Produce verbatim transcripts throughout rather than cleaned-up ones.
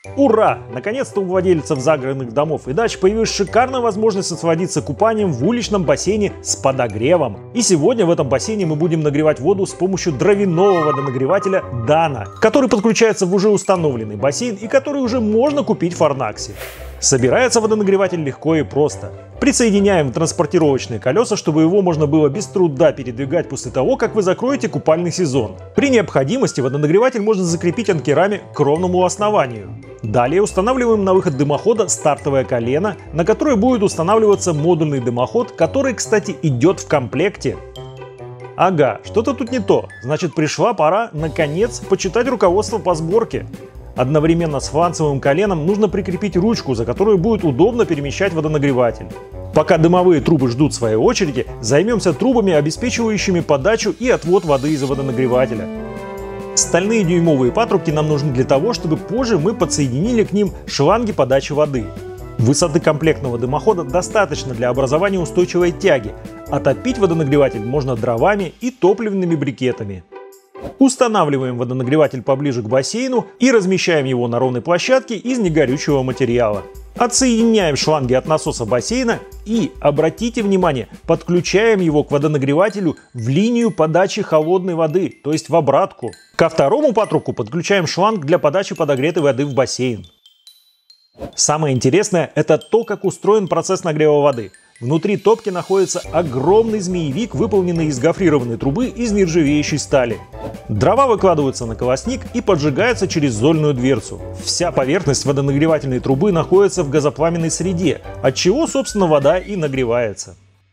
Ура! Наконец-то у владельцев загородных домов и дач появилась шикарная возможность насладиться купанием в уличном бассейне с подогревом. И сегодня в этом бассейне мы будем нагревать воду с помощью дровяного водонагревателя Dana, который подключается в уже установленный бассейн и который уже можно купить в Форнаксе. Собирается водонагреватель легко и просто. Присоединяем транспортировочные колеса, чтобы его можно было без труда передвигать после того, как вы закроете купальный сезон. При необходимости водонагреватель можно закрепить анкерами к ровному основанию. Далее устанавливаем на выход дымохода стартовое колено, на которое будет устанавливаться модульный дымоход, который, кстати, идет в комплекте. Ага, что-то тут не то. Значит, пришла пора, наконец, почитать руководство по сборке. Одновременно с фланцевым коленом нужно прикрепить ручку, за которую будет удобно перемещать водонагреватель. Пока дымовые трубы ждут своей очереди, займемся трубами, обеспечивающими подачу и отвод воды из водонагревателя. Стальные дюймовые патрубки нам нужны для того, чтобы позже мы подсоединили к ним шланги подачи воды. Высоты комплектного дымохода достаточно для образования устойчивой тяги, а топить водонагреватель можно дровами и топливными брикетами. Устанавливаем водонагреватель поближе к бассейну и размещаем его на ровной площадке из негорючего материала. Отсоединяем шланги от насоса бассейна и, обратите внимание, подключаем его к водонагревателю в линию подачи холодной воды, то есть в обратку. Ко второму патрубку подключаем шланг для подачи подогретой воды в бассейн. Самое интересное — это то, как устроен процесс нагрева воды. Внутри топки находится огромный змеевик, выполненный из гофрированной трубы из нержавеющей стали. Дрова выкладываются на колосник и поджигаются через зольную дверцу. Вся поверхность водонагревательной трубы находится в газопламенной среде, от чего, собственно, вода и нагревается.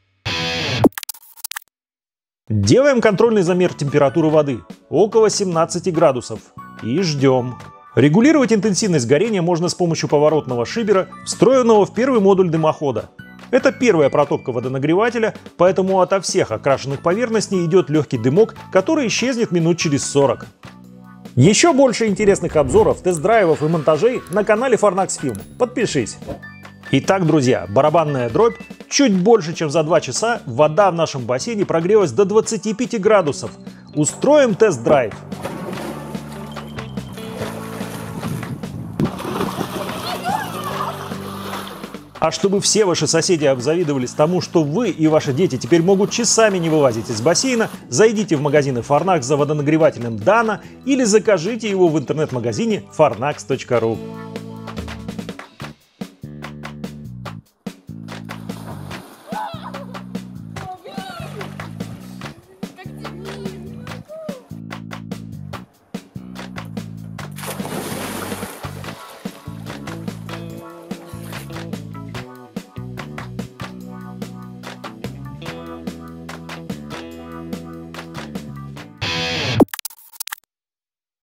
Делаем контрольный замер температуры воды, около семнадцати градусов, и ждем. Регулировать интенсивность горения можно с помощью поворотного шибера, встроенного в первый модуль дымохода. Это первая протопка водонагревателя, поэтому ото всех окрашенных поверхностей идет легкий дымок, который исчезнет минут через сорок. Еще больше интересных обзоров, тест-драйвов и монтажей на канале Fornax Film. Подпишись! Итак, друзья, барабанная дробь. Чуть больше, чем за два часа вода в нашем бассейне прогрелась до двадцати пяти градусов. Устроим тест-драйв. А чтобы все ваши соседи обзавидовались тому, что вы и ваши дети теперь могут часами не вылазить из бассейна, зайдите в магазины Fornax за водонагревателем Dana или закажите его в интернет-магазине fornax точка ру.